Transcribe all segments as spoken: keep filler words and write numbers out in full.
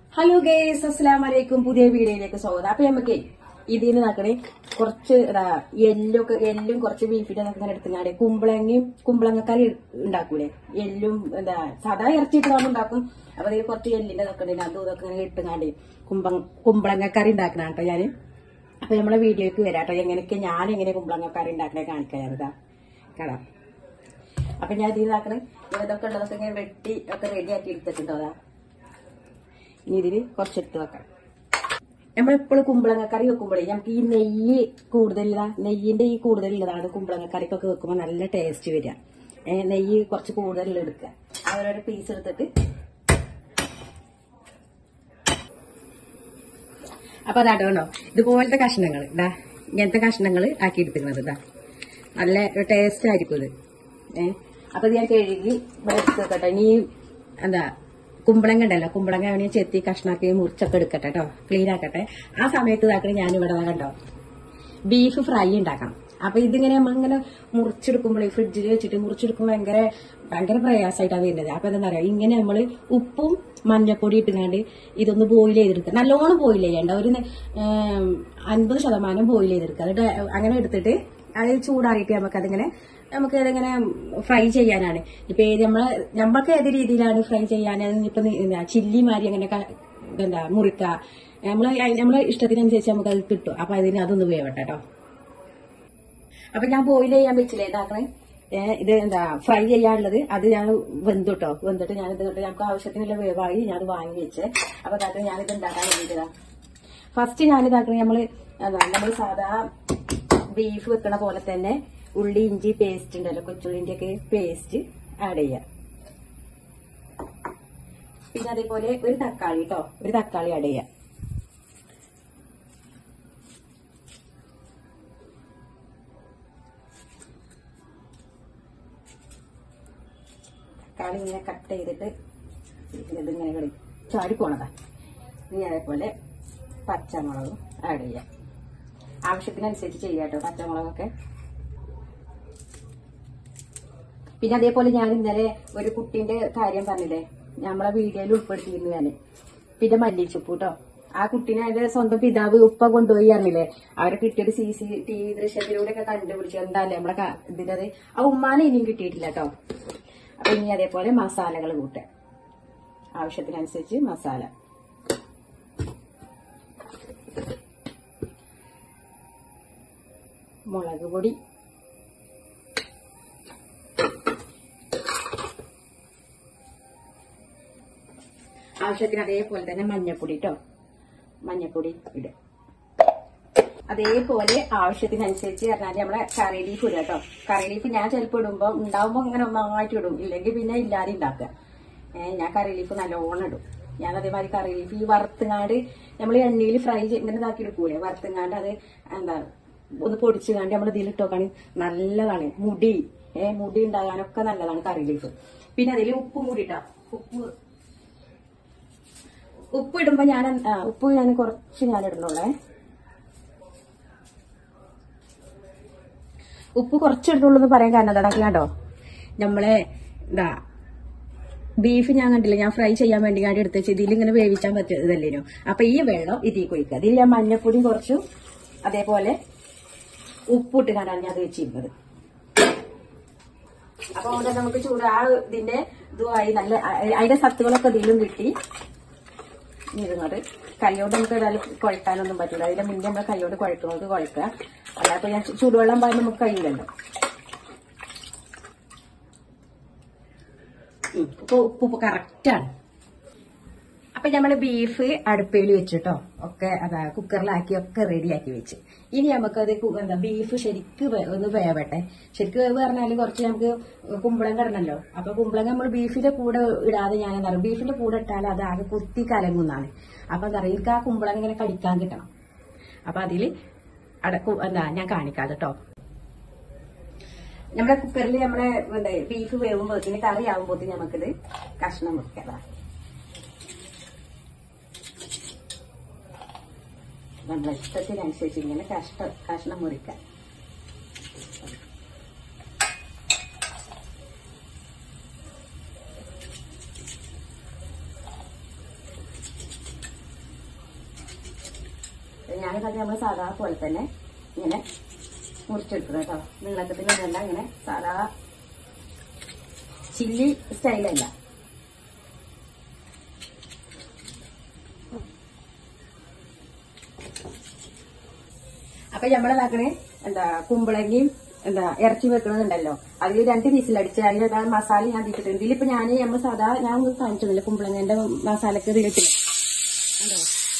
Hello guys, അസ്സലാമു അലൈക്കും. പുതിയ വീഡിയോയിലേക്ക് സ്വാഗതം. അപ്പൊ നമുക്ക് ഇതിന് നോക്കണേ കുറച്ച് എല്ലൊക്കെ എല്ലും കുറച്ച് ബീഫിന്റെ അങ്ങനെ എടുത്തുങ്ങാണ്ട് കുമ്പളങ്ങയും കുമ്പളങ്ങക്കറി ഉണ്ടാക്കൂലേ, എല്ലും എന്താ സാധാ ഇറച്ചിട്ട് ഉണ്ടാക്കും. അപ്പൊ അതിൽ കുറച്ച് എല്ലിന്റെ നോക്കണേ അതും ഇതൊക്കെ ഇങ്ങനെ ഇട്ടുങ്ങാണ്ട് കുമ്പ കുമ്പളങ്ങക്കറി ഉണ്ടാക്കണ കേട്ടോ ഞാന്. അപ്പൊ നമ്മളെ വീഡിയോക്ക് വരാട്ടോ എങ്ങനെയൊക്കെ ഞാൻ എങ്ങനെ കുമ്പളങ്ങക്കറി ഉണ്ടാക്കണേ കാണിക്കാൻ ഞാനിതാ കാണാം. അപ്പൊ ഞാൻ ഇതിൽ നോക്കണേ ഇതൊക്കെ ഉള്ളതൊക്കെ ഇങ്ങനെ വെട്ടി ഒക്കെ റെഡി ആക്കി എടുത്തിട്ടുണ്ടോ. അതാ ഇനി ഇതില് കുറച്ചെടുത്ത് വെക്കാം. നമ്മളെപ്പോഴും കുമ്പളങ്ങക്കറി വെക്കുമ്പോഴേ നമുക്ക് ഈ നെയ്യ് കൂടുതലുള്ള നെയ്യിന്റെ ഈ കൂടുതലുള്ളതാണ് കുമ്പളങ്ങക്കറിക്കൊക്കെ വെക്കുമ്പോൾ നല്ല ടേസ്റ്റ് വരിക. നെയ്യ് കുറച്ച് കൂടുതൽ എടുക്കുക. അവരൊരു പീസ് എടുത്തിട്ട് അപ്പൊ അതാട്ടോ കണ്ടോ ഇതുപോലത്തെ കഷ്ണങ്ങൾ ഇതാ ഇങ്ങനത്തെ കഷ്ണങ്ങൾ ആക്കി എടുത്തിരുന്നത് ഇതാ നല്ല ടേസ്റ്റ് ആയിരിക്കും ഇത്. ഏഹ് അപ്പൊ ഇത് ഞാൻ കഴുകി ഇവിടെ എടുത്ത് വെക്കട്ടെ. ഇനി എന്താ കുമ്പളങ്ങ ഉണ്ടല്ലോ, കുമ്പളങ്ങ അവനെ ചെത്തി കഷ്ണാക്കി മുറിച്ചൊക്കെ എടുക്കട്ടെ കേട്ടോ, ക്ലീൻ ആക്കട്ടെ. ആ സമയത്ത് ഇതാക്കണേ ഞാൻ ഇവിടെ കണ്ടോ ബീഫ് ഫ്രൈ ഉണ്ടാക്കണം. അപ്പൊ ഇതിങ്ങനെ നമ്മളിങ്ങനെ മുറിച്ചെടുക്കുമ്പോൾ ഫ്രിഡ്ജിൽ വെച്ചിട്ട് മുറിച്ചെടുക്കുമ്പോൾ ഭയങ്കര ഭയങ്കര പ്രയാസമായിട്ടാണ് വരുന്നത്. അപ്പൊ എന്താ പറയാ ഇങ്ങനെ നമ്മള് ഉപ്പും മഞ്ഞപ്പൊടി ഇട്ടുകൊണ്ട് ഇതൊന്ന് ബോയിൽ ചെയ്തെടുക്കുക. നല്ലോണം ബോയിൽ ചെയ്യണ്ട, ഒരു അൻപത് ശതമാനം ബോയിൽ ചെയ്തെടുക്കുക. എന്നിട്ട് അങ്ങനെ എടുത്തിട്ട് അത് ചൂടാറിയിട്ട് നമുക്കതിങ്ങനെ നമുക്ക് ഇതിങ്ങനെ ഫ്രൈ ചെയ്യാനാണ്. ഇപ്പൊ നമ്മള് നമ്മൾക്ക് ഏത് രീതിയിലാണ് ഫ്രൈ ചെയ്യാൻ, ഇപ്പൊ ചില്ലി മാരി അങ്ങനെ എന്താ മുറിക്ക നമ്മള് നമ്മളെ ഇഷ്ടത്തിനനുസരിച്ച് നമുക്ക് അത് കിട്ടും. അപ്പൊ അതിന് അതൊന്ന് വേവട്ടെ കേട്ടോ. അപ്പൊ ഞാൻ ബോയിൽ ചെയ്യാൻ വെച്ചില്ലേ ഇതാക്കണേ ഇത് എന്താ ഫ്രൈ ചെയ്യാനുള്ളത് അത് ഞാൻ വെന്തു കേട്ടോ. വെന്തിട്ട് ഞാൻ ഇത് തൊട്ട് നമുക്ക് ആവശ്യത്തിനുള്ള വേവായി ഞാൻ വാങ്ങി വെച്ച്. അപ്പൊ ഇതാക്കണേ ഞാനിത് ഉണ്ടാക്കാൻ വേണ്ടിയിട്ടാ ഫസ്റ്റ് ഞാനിതാക്കണേ നമ്മള് എന്താ നമ്മൾ സാധാ ബീഫ് വെക്കണ പോലെ തന്നെ ഉള്ളി ഇഞ്ചി പേസ്റ്റ് ഉണ്ടല്ലോ, കൊച്ചുള്ളിന്റെ ഒക്കെ പേസ്റ്റ് ആഡ് ചെയ്യാം. പിന്നെ അതേപോലെ ഒരു തക്കാളി കേട്ടോ, ഒരു തക്കാളി ആഡ് ചെയ്യാം. തക്കാളി ഇങ്ങനെ കട്ട് ചെയ്തിട്ട് ഇതിങ്ങനെ കളി ചാടിപ്പോണതാ. ഇനി അതേപോലെ പച്ചമുളകും ആഡ് ചെയ്യാം. ആവശ്യത്തിനനുസരിച്ച് ചെയ്യാം കേട്ടോ പച്ചമുളകൊക്കെ. പിന്നെ അതേപോലെ ഞാൻ ഇന്നലെ ഒരു കുട്ടീന്റെ കാര്യം പറഞ്ഞില്ലേ, നമ്മളെ വീഡിയോയിൽ ഉൾപ്പെടുത്തിയിരുന്നു ഞാന്. പിന്നെ മല്ലിച്ചുപ്പ് കേട്ടോ, ആ കുട്ടീനെ അതിന്റെ സ്വന്തം പിതാവ് ഉപ്പ കൊണ്ടുപോയി അറിഞ്ഞില്ലേ, അവരെ കിട്ടിയൊരു സി സി ടി വി ദൃശ്യത്തിലൂടെ ഒക്കെ കണ്ടുപിടിച്ചു. എന്താല്ലേ നമ്മളെ ഇതിന്റെ ആ ഉമ്മാനെ ഇനിയും കിട്ടിയിട്ടില്ല കേട്ടോ. അപ്പൊ ഇനി അതേപോലെ മസാലകൾ കൂട്ടാം, ആവശ്യത്തിനനുസരിച്ച് മസാല. മുളക് പൊടി, ആവശ്യത്തിന് അതേപോലെ തന്നെ മഞ്ഞപ്പൊടി കേട്ടോ, മഞ്ഞപ്പൊടി ഇടുക. അതേപോലെ ആവശ്യത്തിനനുസരിച്ച് പറഞ്ഞാല് നമ്മളെ കറി ലീഫ് ഇടുക കേട്ടോ. കറി ലീഫ് ഞാൻ ചിലപ്പോൾ ഇടുമ്പോ ഉണ്ടാവുമ്പോ അങ്ങനെ ഒന്നായിട്ട് ഇടും, ഇല്ലെങ്കിൽ പിന്നെ ഇല്ലാതെ ഉണ്ടാക്കുക. ഏഹ് ഞാൻ കറി ലീഫ് നല്ലോണം ഇടും. ഞാൻ അതേമാതിരി കറി ലീഫ് ഈ വറുത്തുങ്ങാണ്ട് നമ്മൾ എണ്ണയിൽ ഫ്രൈ ഇങ്ങനെ ഇതാക്കി എടുക്കൂലേ, വറുത്തുങ്ങാണ്ട് അത് എന്താ ഒന്ന് പൊടിച്ചുകാണ്ട് നമ്മൾ ഇതിൽ ഇട്ടോക്കാണ് നല്ലതാണ്. മുടി ഏഹ് മുടി ഉണ്ടാകാനൊക്കെ നല്ലതാണ് കറി ലീഫ്. പിന്നെ അതിൽ ഉപ്പും കൂടി ഇട്ടാ ഉപ്പ് ഉപ്പ് ഇടുമ്പോ ഞാൻ ഉപ്പ് ഞാൻ കുറച്ച് ഞാൻ ഇടുന്നുള്ളേ. ഉപ്പ് കുറച്ച് ഇടുന്നുള്ളൂ എന്ന് പറയാൻ കാരണം എന്താ കേട്ടോ, നമ്മളെ എന്താ ബീഫ് ഞാൻ കണ്ടില്ല, ഞാൻ ഫ്രൈ ചെയ്യാൻ വേണ്ടി ഞാൻ എടുത്ത് വെച്ച് ഇതിൽ ഇങ്ങനെ വേവിച്ചാൻ പറ്റിയതല്ലേനോ. അപ്പൊ ഈ വെള്ളം ഇതിൽ കൊഴിക്കുക. ഇതിൽ ഞാൻ മഞ്ഞപ്പൊടിയും കുറച്ചു അതേപോലെ ഉപ്പിട്ട് കാണാൻ ഞാൻ അത് വെച്ചിരുന്നത്. അപ്പൊ അതുകൊണ്ട് നമുക്ക് ചൂട് ആ ഇതിന്റെ ഇതുമായി നല്ല അതിന്റെ സത്തുകളൊക്കെ ഇതിലും കിട്ടി. ഇരുന്നത് കൈയോട് നമുക്ക് ഏതായാലും കുഴക്കാനൊന്നും പറ്റില്ല. അതിന്റെ മുന്നേ നമ്മൾ കൈയോട് കുഴക്കുന്നത് കുഴക്കുക. അല്ലാതെ ഞാൻ ചൂടുവെള്ളം പാൽ നമുക്ക് കഴിയില്ലല്ലോ. ഇപ്പൊ ഉപ്പ് കറക്റ്റാണ്. അപ്പൊ നമ്മള് ബീഫ് അടുപ്പയിൽ വെച്ചിട്ടോ ഒക്കെ അതാ കുക്കറിലാക്കി ഒക്കെ റെഡിയാക്കി വെച്ച്. ഇനി നമുക്കത് എന്താ ബീഫ് ശരിക്ക് ഒന്ന് വേവട്ടെ. ശരിക്ക് വേവ് പറഞ്ഞാല് കുറച്ച് നമുക്ക് കുമ്പളങ്ങ ഇടണല്ലോ. അപ്പൊ കുമ്പളങ്ങ നമ്മൾ ബീഫിന്റെ കൂടെ ഇടാതെ ഞാൻ എന്താ പറയുക ബീഫിന്റെ കൂടെ ഇട്ടാൽ അത് ആകെ കുത്തി കലങ്ങുന്നാണ്. അപ്പൊ എന്താ പറയുക എനിക്ക് ആ കുമ്പളങ്ങ ഇങ്ങനെ കടിക്കാൻ കിട്ടണം. അപ്പൊ അതില് അടക്കു എന്താ ഞാൻ കാണിക്കാതെ കേട്ടോ. നമ്മുടെ കുക്കറിൽ നമ്മുടെ എന്താ ബീഫ് വേവുമ്പോഴത്തേന് കറി ആവുമ്പോഴത്തേന് നമുക്കിത് കഷ്ണം വെക്കാം. നമ്മുടെ ഇഷ്ടത്തിനനുസരിച്ച് ഇങ്ങനെ കഷ്ട കഷ്ണം മുറിക്കാം. ഞാനിതൊക്കെ നമ്മൾ സാധാ പോലെ തന്നെ ഇങ്ങനെ മുറിച്ചെടുക്കുന്നത് കേട്ടോ. നീളക്കത്തിലല്ല, ഇങ്ങനെ സാധാ ചില്ലി സ്റ്റൈലല്ല. അപ്പൊ നമ്മളതാക്കണേ എന്താ കുമ്പളങ്ങിയും എന്താ ഇറച്ചി വെക്കണതുണ്ടല്ലോ, അതിൽ രണ്ട് പീസിലടിച്ച് അതിൽ മസാല ഞാൻ തീറ്റിട്ടുണ്ട്. ഇതിലിപ്പോ ഞാൻ നമ്മൾ സാധാ ഞാൻ ഒന്നും കാണിച്ചിട്ടില്ല കുമ്പളങ്ങന്റെ മസാലക്ക് ഇതിലിട്ടില്ല. ഉണ്ടോ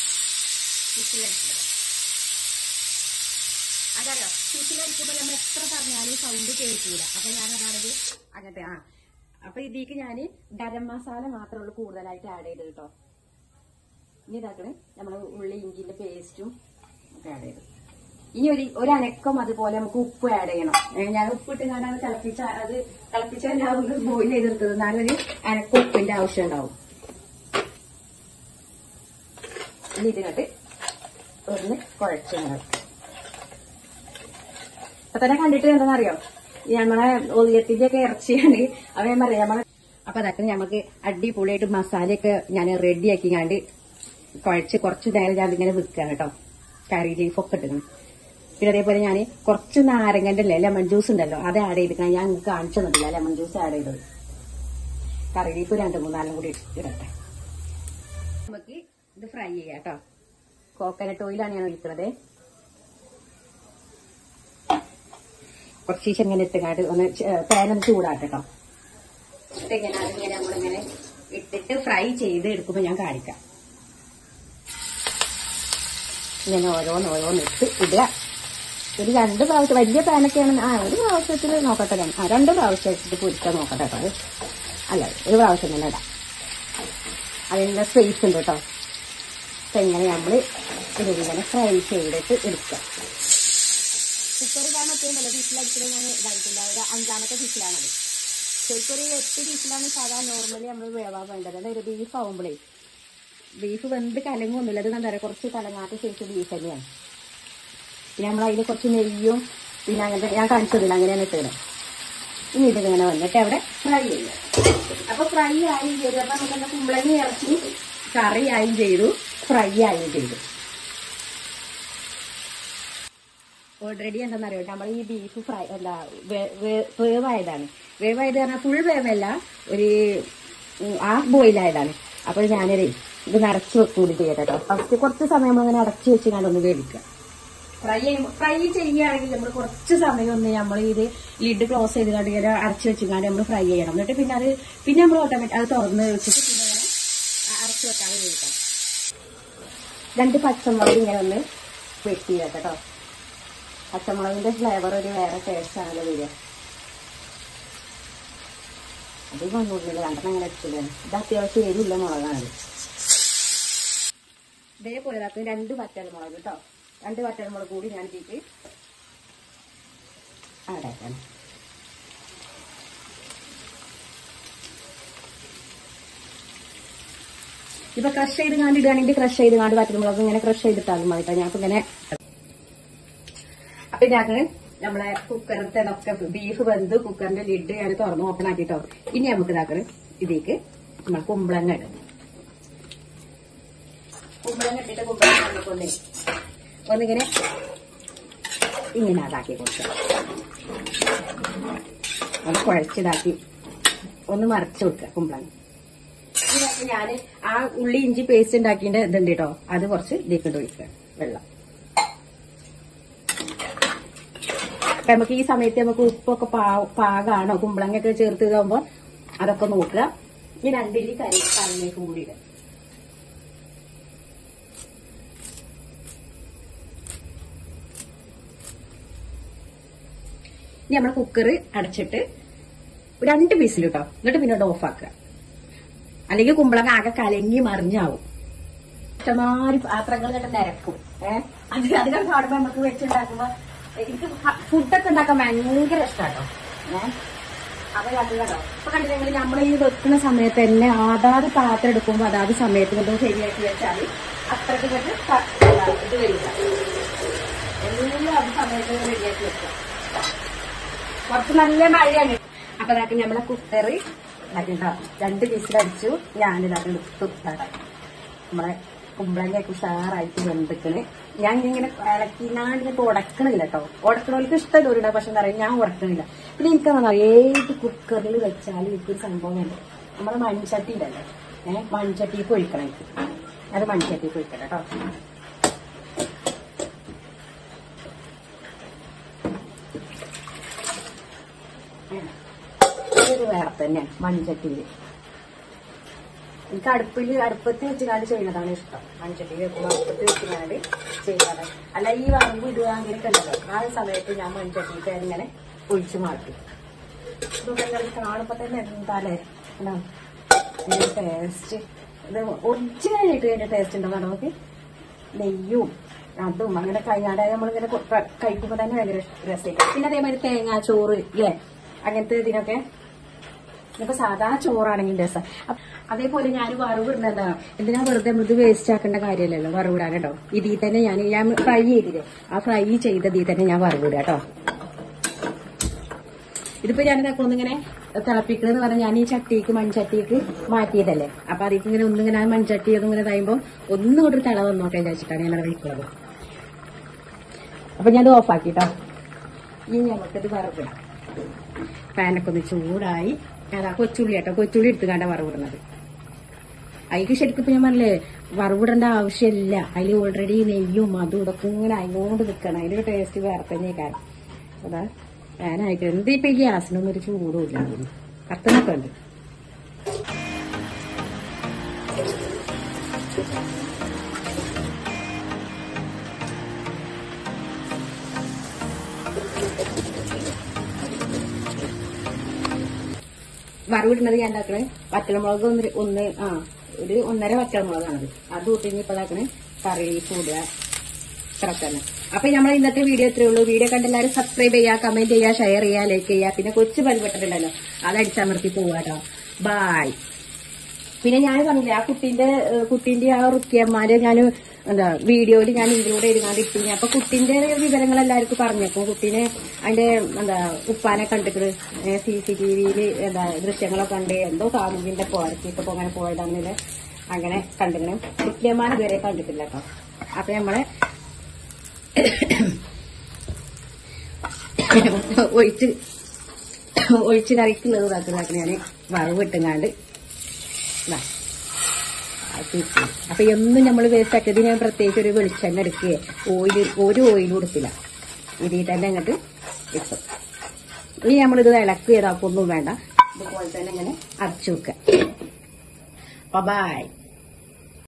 അതല്ലോ ഫിഷിലടിക്കുമ്പോ നമ്മൾ എത്ര പറഞ്ഞാലും സൗണ്ട് കേൾക്കൂല. അപ്പൊ ഞാൻ അതാണത് അങ്ങനത്തെ. ആ അപ്പൊ ഇതിലേക്ക് ഞാൻ ഗരം മസാല മാത്രമേ ഉള്ളൂ കൂടുതലായിട്ട് ആഡ് ചെയ്തത് കേട്ടോ. ഇനി ഇതാക്കണേ നമ്മൾ ഉള്ളി ഇഞ്ചിന്റെ പേസ്റ്റും ഒക്കെ ആഡ് ചെയ്തു. ഇനി ഒരു ഒരു അനക്കം അതുപോലെ നമുക്ക് ഉപ്പ് ആഡ് ചെയ്യണം. ഞാൻ ഉപ്പിട്ട് ഞാനത് തിളപ്പിച്ച അത് തിളപ്പിച്ചാൽ ഞാൻ ഒന്ന് ബോയിൽ ചെയ്തെടുത്തത്. എന്നാലും ഒരു അനക്കം ഉപ്പിന്റെ ആവശ്യം ഉണ്ടാവും. ഇനി ഇതിനകത്ത് ഒന്ന് കുഴച്ചുണ്ടാവും. അപ്പൊ തന്നെ കണ്ടിട്ട് എന്താണെന്നറിയോ, നമ്മളെ ഒളിയത്തിന്റെ ഒക്കെ ഇറച്ചിയാണ്. അപ്പൊ ഞാൻ പറയാം നമ്മളെ. അപ്പൊ അതൊക്കെ നമുക്ക് അടിപൊളിയായിട്ട് മസാലയൊക്കെ ഞാൻ റെഡിയാക്കി കണ്ട് കുഴച്ച് കുറച്ച് നേരം ഞാൻ ഇങ്ങനെ വെക്കുകയാണ് കേട്ടോ. കറി ലീഫൊക്കെ ഇട്ടിരുന്നു. പിന്നെ അതേപോലെ ഞാൻ കുറച്ച് നാരങ്ങന്റെ അല്ലേ ലെമൺ ജ്യൂസ് ഉണ്ടല്ലോ അത് ആഡ് ചെയ്തിട്ടാണ് ഞാൻ നിങ്ങൾക്ക് കാണിച്ചു തന്നില്ല. ലെമൺ ജ്യൂസ് ആഡ് ചെയ്തത്. കറി ലീഫ് രണ്ട് മൂന്നാലും കൂടി ഇടട്ടെ. നമുക്ക് ഇത് ഫ്രൈ ചെയ്യാം കേട്ടോ. കോക്കനട്ട് ഓയിലാണ് ഞാൻ ഒഴിക്കുന്നത്. കുറച്ച് ശേഷം ഇങ്ങനെ ഇട്ടുകാട്ട് ഒന്ന് പാനൊന്ന് ചൂടാക്കട്ടോ. ഇങ്ങനെ അതിങ്ങനെ നമ്മളിങ്ങനെ ഇട്ടിട്ട് ഫ്രൈ ചെയ്ത് എടുക്കുമ്പോ ഞാൻ കാണിക്കാം. ഇങ്ങനെ ഓരോന്ന് ഓരോന്ന് ഇട്ട് ഇടുക. ഒരു രണ്ട് പ്രാവശ്യം വലിയ പാനൊക്കെയാണ്. ആ ഒരു പ്രാവശ്യത്തിൽ നോക്കട്ടെ. ആ രണ്ട് പ്രാവശ്യം ഇട്ടിട്ട് പൊരിക്കാൻ നോക്കട്ടെ കേട്ടോ. അത് അല്ല ഒരു പ്രാവശ്യം തന്നെ ഇടാം. അതിനുള്ള സ്പേസ് ഉണ്ട് കേട്ടോ. അപ്പൊ ഇങ്ങനെ നമ്മൾ ഇതിങ്ങനെ ഫ്രൈ ചെയ്തിട്ട് എടുക്കാം. കുക്കർ ഇടാൻ പറ്റുമല്ലോ. ഫിഷിലടിച്ചത് ഞാൻ ഇതായിട്ടില്ല. ഒരു അഞ്ചാമത്തെ ഫിഷിലാണത്. ശരിക്കും ഒരു എട്ട് ഫിഷിലാണ് സാധാരണ നോർമലി നമ്മൾ വേവാൻ വേണ്ടത്. അതായത് ബീഫ് ആവുമ്പോഴേ ബീഫ് വെന്ത് കലങ്ങൊന്നുമില്ല. അത് എന്താ പറയുക, കുറച്ച് കലങ്ങാത്ത ശേഷം ബീഫ് തന്നെയാണ്. പിന്നെ നമ്മൾ അതിൽ കുറച്ച് നെയ്യും പിന്നെ അങ്ങനത്തെ ഞാൻ കാണിച്ചതില്ല, അങ്ങനെയാണ് ഇട്ടത്. ഇനി ഇതിങ്ങനെ വന്നിട്ട് അവിടെ ഫ്രൈ ചെയ്യുക. അപ്പൊ ഫ്രൈ ആയും ചെയ്തു. അപ്പൊ നമുക്ക് കുമ്പളങ്ങി ഇറച്ചി കറി ആയും ചെയ്തു, ഫ്രൈ ആയും ചെയ്തു. ഓൾറെഡി എന്താണെന്നറിയോ, നമ്മൾ ഈ ബീഫ് ഫ്രൈ എന്താ വേവായതാണ്. വേവായത് പറഞ്ഞാൽ ഫുൾ വേവല്ല, ഒരു ഹാഫ് ബോയിലായതാണ്. അപ്പോൾ ഞാനൊരു ഇത് നിറച്ച് വെക്കൂടി ചെയ്യട്ടെ കേട്ടോ. ഫസ്റ്റ് കുറച്ച് സമയം അങ്ങനെ അടച്ചു വെച്ച് ഞാനൊന്ന് വേവിക്കുക. ഫ്രൈ ചെയ്യുമ്പോൾ ഫ്രൈ ചെയ്യുകയാണെങ്കിൽ നമ്മൾ കുറച്ച് സമയം ഒന്ന് നമ്മൾ ഇത് ലിഡ് ക്ലോസ് ചെയ്ത് കണ്ട് ഇങ്ങനെ അടച്ചു വെച്ചിങ്ങാണ്ട് നമ്മൾ ഫ്രൈ ചെയ്യണം. എന്നിട്ട് പിന്നെ അത് പിന്നെ നമ്മൾ ഓട്ടോമാറ്റിക് അത് തുറന്ന് വെച്ചിട്ട് പിന്നെ അങ്ങനെ അടച്ചു വെക്കാതെ വേവിക്കണം. രണ്ട് പച്ചമുളക് ഇങ്ങനെ ഒന്ന് വെട്ടി കേട്ടോ. പച്ചമുളകിന്റെ ഫ്ലേവർ ഒരു വേറെ ടേസ്റ്റ് ആണല്ലോ വരിക. അധികം ഒന്നുമില്ല, രണ്ടെണ്ണം അങ്ങനെ വെച്ചില്ലേ. ഇത് അത്യാവശ്യം എരിവുള്ള മുളകാണ്. ഇതേപോലെ ഇതാക്കും രണ്ട് വറ്റൽമുളക് കേട്ടോ. രണ്ട് വറ്റൽമുളക് കൂടി ഞാൻ ഇതിലേക്ക് ആഡാക്കണം. ഇപ്പൊ ക്രഷ് ചെയ്ത് കാണ്ടിടുകയാണെങ്കിൽ ക്രഷ് ചെയ്ത് കാണ്ട് വറ്റൽമുളക് ഇങ്ങനെ ക്രഷ് ചെയ്തിട്ടാലും മതി. ഞാൻ ഇങ്ങനെ അപ്പൊ ഞാൻ നമ്മളെ കുക്കറിന്റെ ഒക്കെ ബീഫ് വെന്ത് കുക്കറിന്റെ ലിഡ് ഞാൻ തുറന്ന് ഓപ്പൺ ആക്കിട്ടോ. ഇനി നമുക്ക് ഇതാക്കണം ഇതിലേക്ക് നമ്മൾ കുമ്പളങ്ങ ഇടും. കുമ്പളങ്ങ ഇട്ടിട്ട് കുമ്പളങ്ങ കൊണ്ടേ ഒന്നിങ്ങനെ ഇങ്ങനെ അതാക്കി കൊടുക്കുക. ഒന്ന് കുഴച്ചിതാക്കി ഒന്ന് മറിച്ച് കൊടുക്കുക കുമ്പളങ്ങ. ഇതിനകത്ത് ഞാൻ ആ ഉള്ളി ഇഞ്ചി പേസ്റ്റ് ഉണ്ടാക്കിന്റെ ഇതുണ്ട് കേട്ടോ, അത് കുറച്ച് ഇതിലേക്ക് ഒഴിക്കുക വെള്ളം. അപ്പൊ നമുക്ക് ഈ സമയത്ത് നമുക്ക് ഉപ്പൊക്കെ പാകാണോ കുമ്പളങ്ങൊക്കെ ചേർത്ത് ഇതാകുമ്പോ അതൊക്കെ നോക്കുക. ഈ രണ്ടില്ലി കരി കറിയിലേക്കും കൂടി ഇടുക. ഇനി നമ്മൾ കുക്കർ അടച്ചിട്ട് രണ്ട് പീസിൽ കേട്ടോ, എന്നിട്ട് പിന്നെ ഓഫ് ആക്കുക. അല്ലെങ്കിൽ കുമ്പളങ്ങ ആകെ കലങ്ങി മറിഞ്ഞാവും. ഇഷ്ടമാതിരി പാത്രങ്ങൾ കണ്ട് നിരക്കും. ഏഹ് അത് അധികം കാണുമ്പോ നമുക്ക് വെച്ചുണ്ടാക്കുമ്പോ എനിക്ക് ഫുഡൊക്കെ ഉണ്ടാക്കാൻ ഭയങ്കര ഇഷ്ടാട്ടോ. ഏഹ് അപ്പൊ അത് കേട്ടോ. ഇപ്പൊ കണ്ടില്ലെങ്കിൽ നമ്മൾ ഈ വെക്കുന്ന സമയത്ത് തന്നെ അതാത് പാത്രം എടുക്കുമ്പോ അതാത് സമയത്ത് കൊണ്ട് ശരിയാക്കി വെച്ചാൽ അത്രയ്ക്ക് കേട്ട് ഇത് വരില്ല. എല്ലാം അത് സമയത്ത് റെഡിയാക്കി വെക്കാം. കുറച്ച് നല്ല മഴയാണ്. അപ്പൊ അതാക്കി നമ്മളെ കുക്കറ് ഇതാക്കിട്ടോ രണ്ട് പീസിലടിച്ചു. ഞാനിതാക്കി എടുത്തു. നമ്മളെ കുമ്പളങ്ങയൊക്കെ ഉഷാറായിട്ട് വെന്തിക്കണ്. ഞാൻ ഇങ്ങനെ ഇളക്കി ഞാൻ ഇങ്ങനെ ഉടക്കണില്ല കേട്ടോ. ഉടക്കണവർക്ക് ഇഷ്ടമല്ല ഒരു പക്ഷെ എന്താ പറയുക, ഞാൻ ഉടക്കണില്ല. പിന്നെ എനിക്കെന്താ ഏത് കുക്കറിൽ വെച്ചാലും എനിക്കൊരു സംഭവമുണ്ട്. നമ്മുടെ മൺചട്ടി ഉണ്ടല്ലോ, ഏഹ് മൺചട്ടിക്ക് ഒഴിക്കണം എനിക്ക്. അത് മൺചട്ടിക്ക് ഒഴിക്കണം കേട്ടോ. ഇത് വേറെ തന്നെയാണ് മൺചട്ടിയിൽ. എനിക്ക് അടുപ്പിൽ അടുപ്പത്ത് വെച്ചുകാണ്ട് ചെയ്യുന്നതാണ് ഇഷ്ടം. മൺചട്ടി വെക്കുമ്പോൾ അടുപ്പത്ത് വെച്ചുകാണ്ട് ചെയ്യാറ്. അല്ല ഈ വറവ് ഇടുക അങ്ങനെയൊക്കെ ഉണ്ടല്ലോ, ആ സമയത്ത് ഞാൻ മൺചട്ടിക്ക് ഇങ്ങനെ ഒഴിച്ചു മാറ്റി. ഇതൊക്കെ കാണുമ്പോ തന്നെ എന്താലേ ഇതിന്റെ ടേസ്റ്റ്. ഇത് ഒറിജിനലായിട്ട് ഇതിന്റെ ടേസ്റ്റ് ഉണ്ടോ നമുക്ക്. നെയ്യും അതും അങ്ങനെ കഴിഞ്ഞാടെ നമ്മളിങ്ങനെ കഴിക്കുമ്പോ തന്നെ ഭയങ്കര രസമായിട്ട്. പിന്നെ അതേമാതിരി തേങ്ങാ ചോറ് ഇല്ലേ, അങ്ങനത്തെ ഇതിനൊക്കെ ഇപ്പൊ സാധാ ചോറാണെങ്കിൽ രസം. അതേപോലെ ഞാൻ വറവിടുന്ന എന്താ, എന്തിനാ വെറുതെ മൃദു വേസ്റ്റ് ആക്കേണ്ട കാര്യമല്ലല്ലോ വറവിടാൻ കേട്ടോ. ഇതിൽ തന്നെ ഞാൻ ഞാൻ ഫ്രൈ ചെയ്തില്ലേ, ആ ഫ്രൈ ചെയ്തതിൽ തന്നെ ഞാൻ വറവിടുക കേട്ടോ. ഇതിപ്പോ ഞാനിതൊക്കെ ഒന്നിങ്ങനെ തിളപ്പിക്കണെന്ന് പറഞ്ഞാൽ ഞാൻ ഈ ചട്ടിക്ക് മൺചട്ടിക്ക് മാറ്റിയതല്ലേ. അപ്പൊ അതിക്ക് ഇങ്ങനെ ഒന്നിങ്ങനെ മൺചട്ടി ഒന്നിങ്ങനെ കഴിയുമ്പോ ഒന്നും കൂടി തിള വന്നോട്ടെ വിചാരിച്ചിട്ടാണ് ഞാൻ വയ്ക്കുന്നത്. അപ്പൊ ഞാനത് ഓഫാക്കിട്ടോ. ഇനി നമുക്കത് വറവിടാം. പാനൊക്കെ ഒന്ന് ചൂടായി. അതാ കൊച്ചുള്ളി കേട്ടോ, കൊച്ചുള്ളി എടുത്തുകാണ്ട വറവിടുന്നത്. അതിക്ക് ശരിക്കും ഇപ്പൊ ഞാൻ പറഞ്ഞില്ലേ വറവിടേണ്ട ആവശ്യമില്ല. അതിൽ ഓൾറെഡി നെയ്യും അതും ഇതൊക്കെ ഇങ്ങനെ അതിനോട് നിൽക്കണം. അതിന്റെ ടേസ്റ്റ് വേറെ തന്നെ കാരണം. അതാ പാനായിട്ട് എന്ത് ഇപ്പൊ ഈ ഗ്യാസിനൊന്നും ഒരു ചൂടും ഇല്ല, കത്തുന്നൊക്കെ ഉണ്ട്. വറവിടുന്നത് ഞാൻ ഉണ്ടാക്കണേ വറ്റൽമുളക് ഒന്ന് ഒന്ന് ആ ഒരു ഒന്നര വറ്റൽമുളകാണത്. അത് കൂട്ടിഞ്ഞ് ഇപ്പൊ ഇതാക്കണേ കറി കൂടുക ഇത്ര തന്നെ. അപ്പൊ നമ്മൾ ഇന്നത്തെ വീഡിയോ ഇത്രയേ ഉള്ളൂ. വീഡിയോ കണ്ടെല്ലാവരും സബ്സ്ക്രൈബ് ചെയ്യുക, കമന്റ് ചെയ്യുക, ഷെയർ ചെയ്യുക, ലൈക്ക് ചെയ്യുക. പിന്നെ കൊച്ചു ബെൽബട്ടനുണ്ടല്ലോ അതടിച്ചമർത്തി പോവാട്ടോ. ബായ്. പിന്നെ ഞാൻ പറഞ്ഞില്ലേ ആ കുട്ടീന്റെ കുട്ടീന്റെ ആ റുക്കിയമ്മാരെ ഞാൻ എന്താ വീഡിയോയിൽ ഞാൻ ഇതിലൂടെ എഴുതാണ്ട് ഇട്ടിരുന്നു. അപ്പൊ കുട്ടീന്റെ വിവരങ്ങൾ എല്ലാവർക്കും പറഞ്ഞേക്കും. കുട്ടീനെ അതിന്റെ എന്താ ഉപ്പാനെ കണ്ടിട്ട് സി സി ടി വിയിൽ എന്താ ദൃശ്യങ്ങളൊക്കെ കണ്ട് എന്തോ കാമുകിന്റെ പോരക്കൊക്കെ അങ്ങനെ പോയതാണെന്നില്ല അങ്ങനെ കണ്ടിങ്ങനെ. റുക്കിയമ്മാനെ ഇതുവരെ കണ്ടിട്ടില്ല കേട്ടോ. അപ്പൊ നമ്മളെ ഒഴിച്ച് ഒഴിച്ച് കറിക്കുള്ളത് ഇതാക്കുന്നതാക്കി ഞാൻ വറവ് ഇട്ടുങ്ങാണ്ട്. അപ്പൊ എന്നും നമ്മൾ വേസ്റ്റ് ആക്കിയത് ഞാൻ പ്രത്യേകിച്ച് ഒരു വെളിച്ചെണ്ണ എടുക്കുകയെ ഓയിൽ ഒരു ഓയിലും എടുത്തില്ല. ഇതിൽ തന്നെ അങ്ങോട്ട് ഇട്ടു. ഇനി നമ്മളിത് ഇളക്കുക ഇതാക്കൊന്നും വേണ്ട. ഇതുപോലെ തന്നെ ഇങ്ങനെ അടച്ചു വെക്കുക. ബൈ.